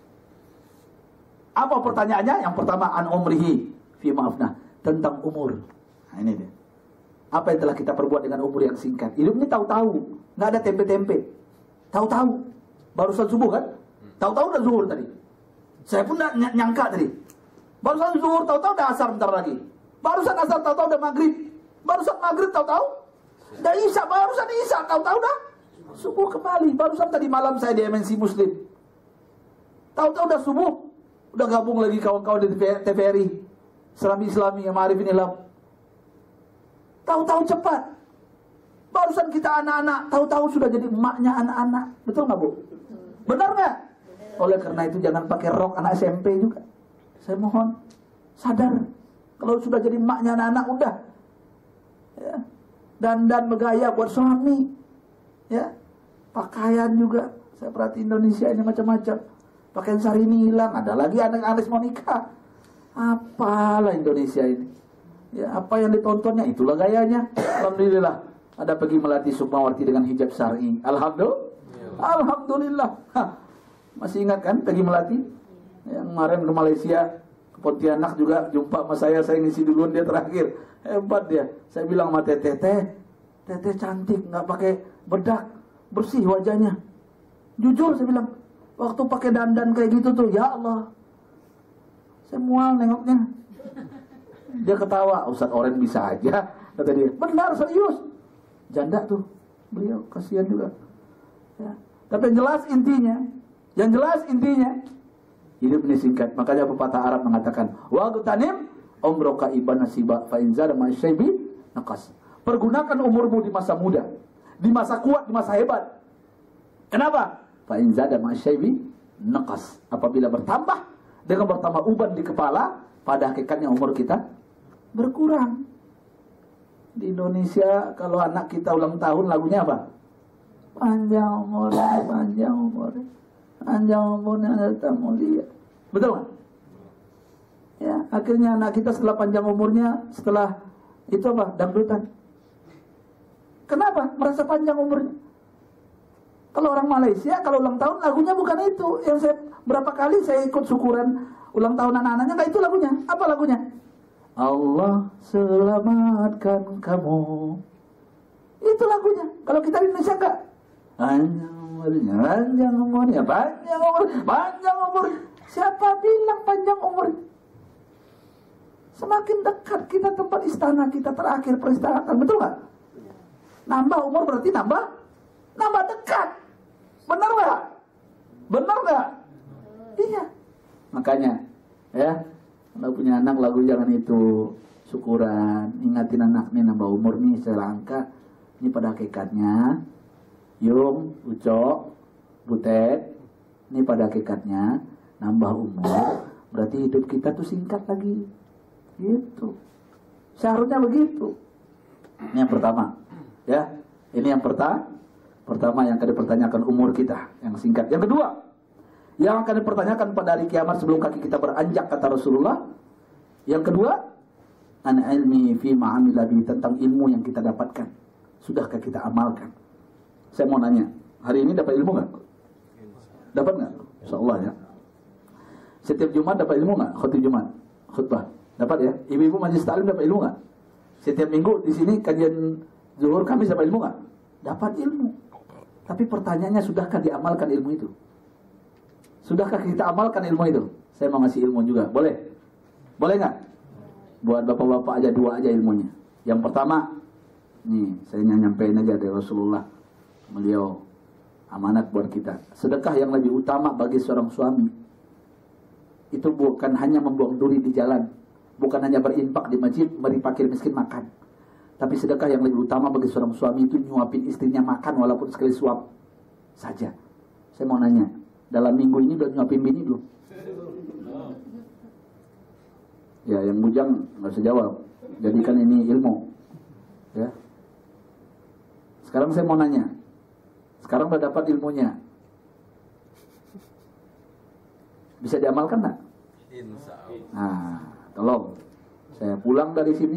Apa pertanyaannya? Yang pertama, an umrihi fi ma'afnah, tentang umur. Nah, ini dia. Apa yang telah kita perbuat dengan umur yang singkat? Hidup ini tahu-tahu, nggak ada tempe-tempe. Tahu-tahu. Barusan subuh kan? Tahu-tahu udah zuhur tadi. Saya pun nggak nyangka tadi. Barusan zuhur, tahu-tahu udah asar bentar lagi. Barusan asar, tahu-tahu udah maghrib. Barusan maghrib, tahu-tahu udah isya. Barusan isya, tahu-tahu udah subuh kembali. Barusan tadi malam saya di MNC Muslim. Tahu-tahu udah subuh, udah gabung lagi kawan-kawan di TVRI, Selami Islami, yang Ma'arif Inilam. Tahu-tahu cepat. Barusan kita anak-anak, tahu-tahu sudah jadi emaknya anak-anak. Betul nggak Bu? Benar nggak? Oleh karena itu jangan pakai rok anak SMP juga. Saya mohon sadar. Kalau sudah jadi emaknya anak-anak udah. Ya. Dan bergaya buat suami. Ya. Pakaian juga. Saya perhati Indonesia ini macam-macam. Pakaian Syahrini hilang. Ada lagi anak-anak mau nikah. Apalah Indonesia ini. Ya, apa yang ditontonnya itulah gayanya. Alhamdulillah ada pergi melatih Sukmawarti dengan hijab syar'i. Alhamdulillah. Masih ingat kan pergi melatih? Yang kemarin ke Malaysia, ke Pontianak juga jumpa sama saya ngisi duluan, dia terakhir. Hebat dia. Saya bilang sama Teteh cantik, nggak pakai bedak, bersih wajahnya. Jujur saya bilang, waktu pakai dandan kayak gitu tuh, ya Allah, Saya mual nengoknya. Dia ketawa, Ustadz Oren bisa aja, kata dia. Benar, serius. Janda tuh, beliau kasihan juga. Ya. Tapi yang jelas intinya, hidup ini singkat. Makanya pepatah Arab mengatakan, wa gutanim umroka iban nasiba fa in zada masyaibi naqas. Pergunakan umurmu di masa muda, di masa kuat, di masa hebat. Kenapa? Fa in zada masyaibi naqas. Apabila bertambah dengan bertambah uban di kepala, pada hakikatnya umur kita berkurang. Di Indonesia kalau anak kita ulang tahun lagunya apa? Panjang umur, panjang umur, panjang umurnya datang mulia. Betul kan? Ya, akhirnya anak kita setelah panjang umurnya, setelah itu apa? Dangdutan. Kenapa? Merasa panjang umurnya. Kalau orang Malaysia, kalau ulang tahun lagunya bukan itu. Yang saya berapa kali saya ikut syukuran ulang tahun anak-anaknya, nggak itu lagunya. Apa lagunya? Allah selamatkan kamu. Itu lagunya. Kalau kita di Indonesia enggak. Panjang umurnya, panjang umurnya, panjang umur, panjang umur. Siapa bilang panjang umur? Semakin dekat kita tempat istana kita terakhir peristirahatan, betul nggak? Nambah umur berarti nambah dekat. Benar nggak? Benar nggak? Iya. Makanya, ya, kalau punya anak lagu jangan itu syukuran, ingatin anak nih nambah umur nih selangkah. Ini pada hakikatnya, Yung, Ucok, Butet, ini pada hakikatnya nambah umur, berarti hidup kita tuh singkat lagi. Gitu. Seharusnya begitu. Ini yang pertama, ya. Ini yang pertama yang akan dipertanyakan umur kita yang singkat. Yang kedua, yang akan dipertanyakan pada hari kiamat sebelum kaki kita beranjak, kata Rasulullah. Yang kedua, an ilmi fi ma'amila bi, tentang ilmu yang kita dapatkan. Sudahkah kita amalkan? Saya mau nanya, hari ini dapat ilmu nggak? Dapat nggak? Insyaallah ya. Setiap Jumat dapat ilmu nggak? Khutbah Jumat, khutbah. Dapat ya? Ibu-ibu majelis taklim dapat ilmu nggak? Setiap minggu di sini kajian zuhur Kamis dapat ilmu nggak? Dapat ilmu. Tapi pertanyaannya, sudahkah diamalkan ilmu itu? Sudahkah kita amalkan ilmu itu? Saya mau ngasih ilmu juga, boleh? Boleh nggak? Buat bapak-bapak aja, dua aja ilmunya. Yang pertama, nih saya nyampein aja dari Rasulullah. Beliau amanat buat kita. Sedekah yang lebih utama bagi seorang suami itu bukan hanya membuang duri di jalan, bukan hanya berinfak di masjid, beri fakir miskin makan. Tapi sedekah yang lebih utama bagi seorang suami itu nyuapin istrinya makan walaupun sekali suap saja. Saya mau nanya, dalam minggu ini udah nyuapin bini belum? Ya, yang bujang nggak usah jawab. Jadikan ini ilmu. Ya. Sekarang saya mau nanya, sekarang udah dapat ilmunya, bisa diamalkan nggak? Insya Allah. Nah, tolong, saya pulang dari sini,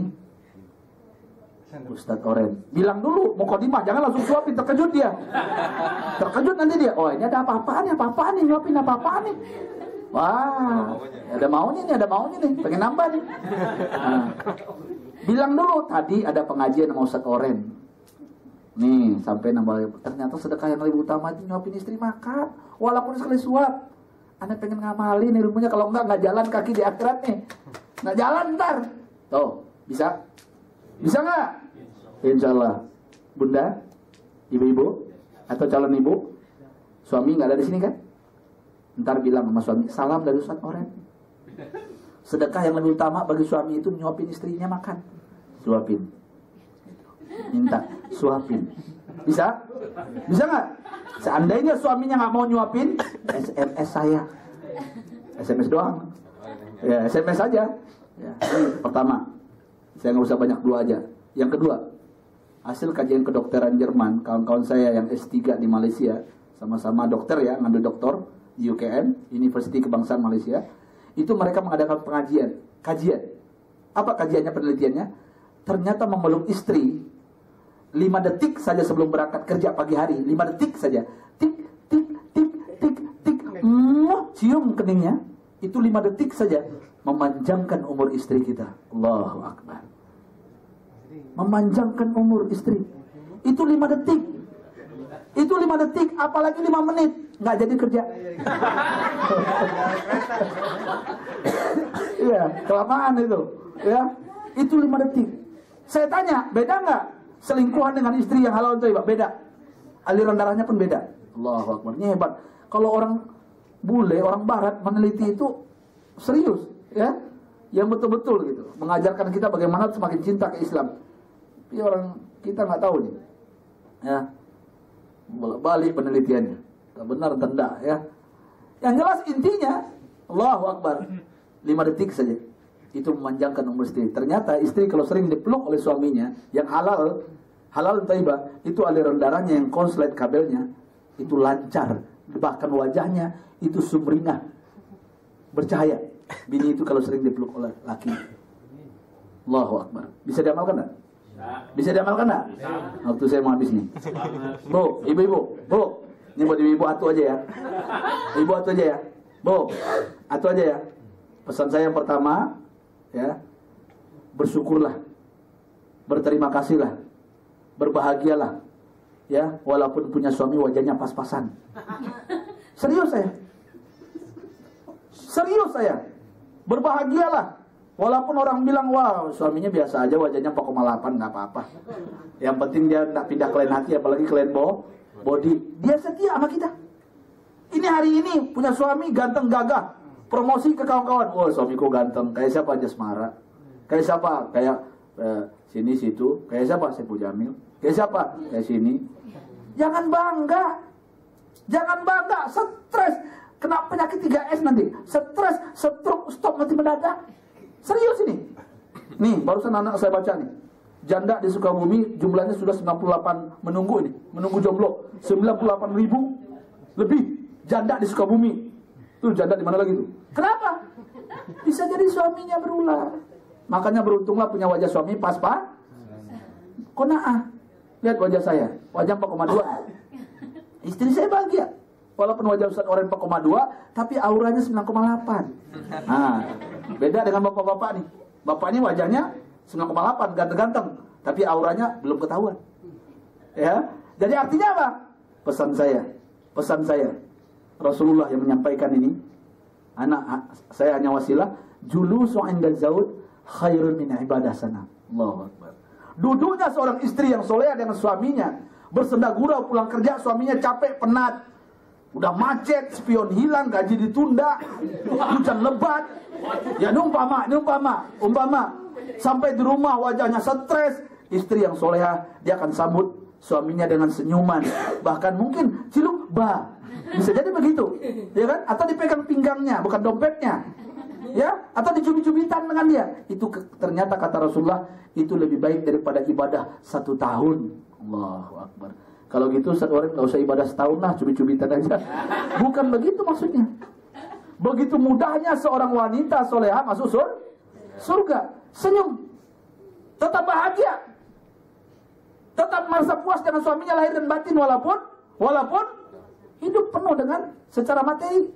Ustadz Oren bilang dulu mukadimah, jangan langsung suapin, terkejut dia. Terkejut nanti dia, oh ini ada apa-apaan nih, nyuapin apa-apaan nih. Wah, ada maunya nih, pengen nambah nih. Nah, bilang dulu, tadi ada pengajian sama Ustadz Oren. Nih, sampai nambah, ternyata sedekah yang lebih utama itu nyuapin istri makan, walaupun sekali suap. Anda pengen ngamalin ilmunya, kalau enggak jalan kaki di akhirat nih. Nggak jalan ntar. Tuh, bisa? Bisa nggak? Insya Allah. Bunda, ibu-ibu, atau calon ibu, suami nggak ada di sini kan? Ntar bilang sama suami, salam dari Ustadz Oren. Sedekah yang lebih utama bagi suami itu nyuapin istrinya makan. Suapin. Minta, suapin. Bisa? Bisa nggak? Seandainya suaminya nggak mau nyuapin, SMS saya. SMS doang. Ya, SMS aja. Ya, pertama, saya nggak usah banyak dua aja. Yang kedua, hasil kajian kedokteran Jerman, kawan-kawan saya yang S3 di Malaysia, sama-sama dokter ya, ngambil doktor di UKM, University Kebangsaan Malaysia, itu mereka mengadakan kajian. Apa kajiannya, penelitiannya? Ternyata memeluk istri 5 detik saja sebelum berangkat kerja pagi hari, 5 detik saja, tik, tik, tik, tik, tik, cium keningnya, itu 5 detik saja, memanjangkan umur istri kita. Allahu Akbar. Memanjangkan umur istri. Itu 5 detik. Itu 5 detik, apalagi 5 menit. Nggak jadi kerja. Iya, kelamaan itu. Ya, itu 5 detik. Saya tanya, beda nggak selingkuhan dengan istri yang halal itu, beda. Aliran darahnya pun beda. Allahu Akbar. Ini hebat. Kalau orang bule, orang barat meneliti itu serius, ya, yang betul-betul gitu, mengajarkan kita bagaimana semakin cinta ke Islam. Tapi orang kita nggak tahu nih, ya, balik penelitiannya, benar atau enggak, ya. Yang jelas intinya, Allahu Akbar, 5 detik saja itu memanjangkan umur istri. Ternyata istri kalau sering dipeluk oleh suaminya yang halal thayyibah, itu aliran darahnya yang konslet kabelnya itu lancar, bahkan wajahnya itu sumringah, bercahaya. Bini itu kalau sering dipeluk oleh laki. Allahu Akbar. Bisa diamalkan enggak? Bisa diamalkan enggak? Waktu saya mau habis nih. Bu, ibu-ibu, bu. Ini buat ibu atu aja ya. Ibu atu aja ya. Bu, atu aja ya. Pesan saya yang pertama, ya, bersyukurlah, berterima kasihlah, berbahagialah, ya, walaupun punya suami wajahnya pas-pasan. Serius saya, berbahagialah, walaupun orang bilang, wah suaminya biasa aja, wajahnya 4,8, nggak apa-apa. Yang penting dia nggak pindah ke lain hati, apalagi ke lain body. Dia setia sama kita. Ini hari ini punya suami ganteng gagah, promosi ke kawan-kawan. Oh, suamiku ganteng. Kayak siapa? Jasmara. Kayak siapa? Kayak sini situ. Kayak siapa? Saiful Jamil. Kayak siapa? Kayak sini. Jangan bangga. Stres. Kena penyakit 3S nanti. Stres, stroke, stop mati mendadak. Serius ini. Nih, barusan anak saya baca nih. Janda di Sukabumi jumlahnya sudah 98 menunggu ini. Menunggu jomblo. 98.000 lebih janda di Sukabumi. Tuh janda di mana lagi tuh? Kenapa? Bisa jadi suaminya berular. Makanya beruntunglah punya wajah suami pas Qanaah. Lihat wajah saya, wajah 4,2. Istri saya bahagia. Walaupun wajah Ustaz orang 4,2, tapi auranya 9,8. Nah, beda dengan bapak-bapak nih. Bapak ini wajahnya 9,8, ganteng-ganteng, tapi auranya belum ketahuan. Ya, jadi artinya apa? Pesan saya, Rasulullah yang menyampaikan ini. Saya hanya wasilah. Julusu 'inda zaud khairun min ibadah sana. Allahu Akbar. Duduknya seorang istri yang soleh dengan suaminya, bersenda gurau pulang kerja, suaminya capek, penat, udah macet, spion hilang, gaji ditunda, hujan lebat. Ya umpama sampai di rumah wajahnya stres. Istri yang soleha, dia akan sambut suaminya dengan senyuman, bahkan mungkin ciluk bisa jadi begitu, ya kan? Atau dipegang pinggangnya, bukan dompetnya, ya? Atau dicubit-cubitan dengan dia. Itu ternyata kata Rasulullah itu lebih baik daripada ibadah 1 tahun. Allahu Akbar. Kalau gitu orang nggak usah ibadah setahun lah, cubit-cubitan aja. Bukan begitu maksudnya. Begitu mudahnya seorang wanita soleha masuk surga. Senyum, tetap bahagia, tetap merasa puas dengan suaminya lahir dan batin, walaupun hidup penuh dengan secara materi.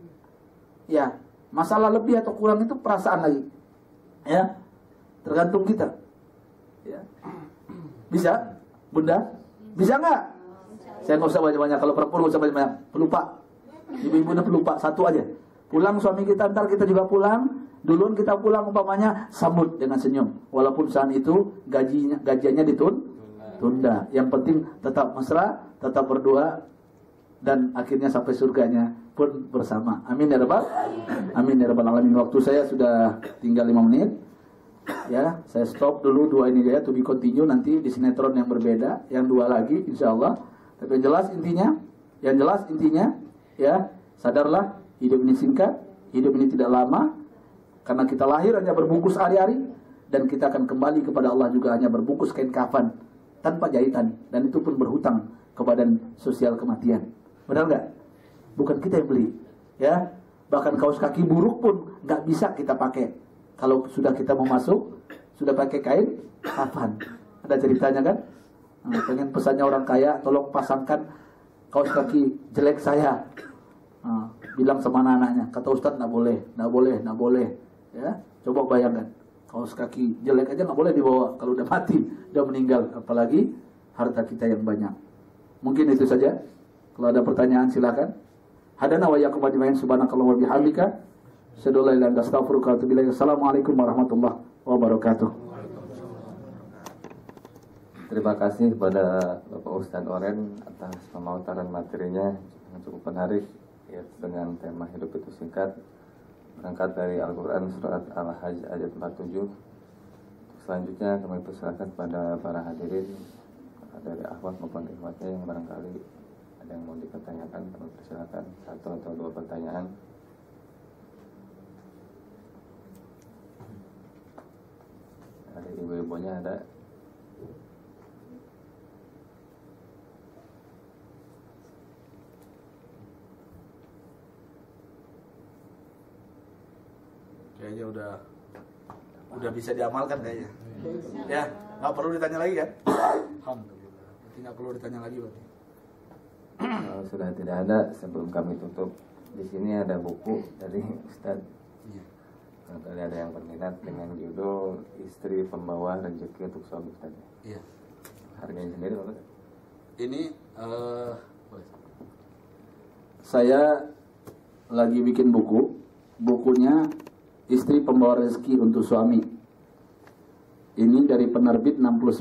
Ya, masalah lebih atau kurang itu perasaan lagi. Ya, tergantung kita. Ya. Bisa, Bunda? Bisa nggak? Saya nggak usah banyak-banyak. Kalau perempuan nggak usah banyak-banyak. Pelupa. Ibu-ibunya pelupa. 1 aja. Pulang suami kita, ntar kita juga pulang. Duluan kita pulang umpamanya sambut dengan senyum. Walaupun saat itu gajiannya ditunda. Yang penting tetap mesra, tetap berdoa, dan akhirnya sampai surganya pun bersama. Amin ya rabbal alamin. Waktu saya sudah tinggal 5 menit. Ya, saya stop dulu 2 ini ya, to be continue nanti di sinetron yang berbeda, yang 2 lagi insyaallah. Tapi yang jelas intinya ya, sadarlah hidup ini singkat, hidup ini tidak lama. Karena kita lahir hanya berbungkus hari-hari, dan kita akan kembali kepada Allah juga hanya berbungkus kain kafan tanpa jahitan, dan itu pun berhutang kepada sosial kematian. Benar nggak? Bukan kita yang beli, ya. Bahkan kaos kaki buruk pun nggak bisa kita pakai. Kalau sudah kita mau masuk, sudah pakai kain kafan. Ada ceritanya kan? Pengen pesannya orang kaya, tolong pasangkan kaos kaki jelek saya. Bilang sama anak-anaknya, kata Ustadz nggak boleh. Ya, coba bayangkan, kaos kaki jelek aja nggak boleh dibawa kalau udah mati, udah meninggal, apalagi harta kita yang banyak. Mungkin itu saja. Kalau ada pertanyaan silakan. Hadana wa yakum ajma'in subhanakallah wa bihamdika Asyhadu an la ilaha illa anta astaghfiruka wa atubu ilaik. Assalamualaikum warahmatullahi wabarakatuh. Terima kasih kepada Bapak Ustadz Oren atas pemaparan materinya yang cukup menarik ya, dengan tema hidup itu singkat, berangkat dari Al-Quran surat Al-Hajj ayat 47. Selanjutnya kami persilakan pada para hadirin dari akhwat maupun ikhwatnya yang barangkali ada yang mau dipertanyakan, kami persilakan 1 atau 2 pertanyaan. Ada ibu-ibunya ada. Kayaknya udah bisa diamalkan kayaknya. Ya, nggak perlu ditanya lagi kan? Alhamdulillah. Berarti nggak perlu ditanya lagi berarti. Kalau sudah tidak ada, sebelum kami tutup, di sini ada buku dari Ustadz. Iya. Kalau ada yang berminat dengan judul Istri Pembawa Rezeki untuk Suami Ustadz. Iya. Harganya sendiri berapa? Ini boleh. Saya lagi bikin buku. Bukunya Istri Pembawa Rezeki untuk Suami. Ini dari penerbit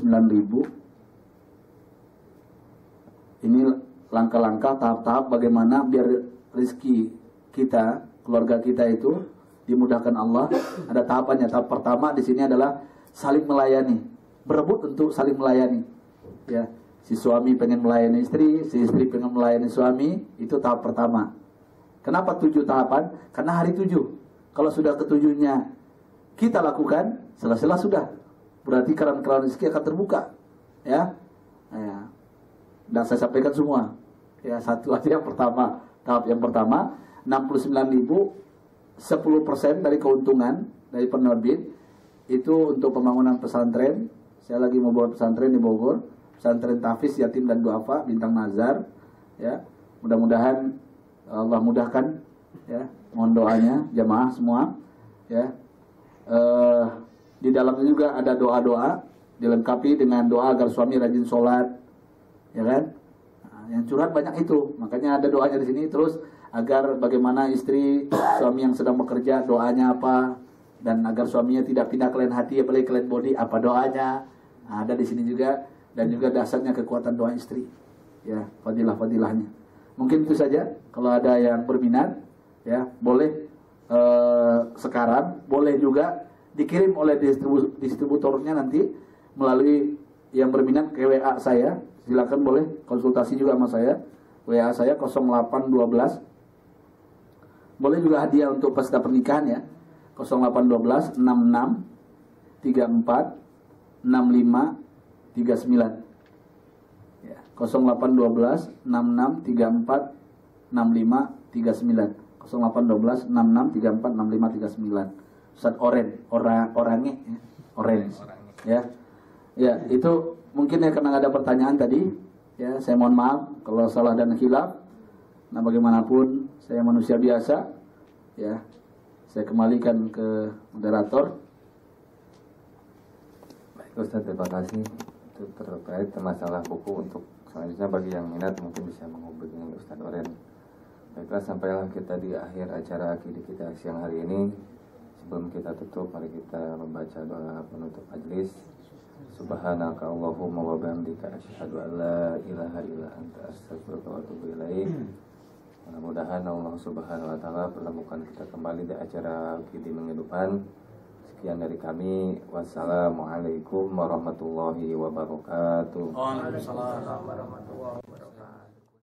69.000. Ini langkah-langkah, tahap-tahap bagaimana biar rezeki kita, keluarga kita itu dimudahkan Allah. Ada tahapannya. Tahap pertama di sini adalah saling melayani, berebut untuk saling melayani. Ya, si suami pengen melayani istri, si istri pengen melayani suami. Itu tahap pertama. Kenapa 7 tahapan? Karena hari 7. Kalau sudah ke-7-nya kita lakukan, selesai sudah. Berarti keran-keran rezeki akan terbuka. Ya. Ya. Dan saya sampaikan semua. Ya, satu aja yang pertama. Tahap yang pertama, 69.000, 10% dari keuntungan dari penerbit itu untuk pembangunan pesantren. Saya lagi mau buat pesantren di Bogor, pesantren Tahfiz Yatim dan Duafa Bintang Nazar. Ya. Mudah-mudahan Allah mudahkan, ya, mohon doanya jamaah semua, ya. Di dalamnya juga ada doa-doa, dilengkapi dengan doa agar suami rajin sholat, ya kan? Nah, yang curhat banyak itu, makanya ada doanya di sini. Terus agar bagaimana istri suami yang sedang bekerja, doanya apa, dan agar suaminya tidak pindah ke lain hati, apalagi ke lain body, apa doanya? Nah, ada di sini juga, dan juga dasarnya kekuatan doa istri, ya, fadilah-fadilahnya. Mungkin itu saja. Kalau ada yang berminat, ya boleh sekarang, boleh juga dikirim oleh distributornya nanti melalui yang berminat ke WA saya. Silakan boleh konsultasi juga sama saya. WA saya 0812. Boleh juga hadiah untuk peserta pernikahan ya. 0812 66 34 65 39. 0812 66 34 65 39. 0812 66 34 65 39. Ustaz orangnya ya. Orange. Ya. Ya, itu mungkin ya karena ada pertanyaan tadi, ya saya mohon maaf kalau salah dan khilaf. Nah, bagaimanapun saya manusia biasa, ya. Saya kembalikan ke moderator. Baik Ustaz, terima kasih. Itu terkait masalah buku. Untuk selanjutnya bagi yang minat mungkin bisa menghubungi Ustaz Oren. Baiklah, sampailah kita di akhir acara akidah kita siang hari ini. Sebelum kita tutup, mari kita membaca doa penutup majelis. Subhanaka Allahumma wa bihamdika asyhadu an la ilaha illa anta astaghfiruka wa atubu ilaik. Mudah-mudahan Allah Subhanahu wa taala pertemukan kita kembali di acara Kidi Menghidupkan. Sekian dari kami. Wassalamualaikum warahmatullahi wabarakatuh. Waalaikumsalam warahmatullahi wabarakatuh.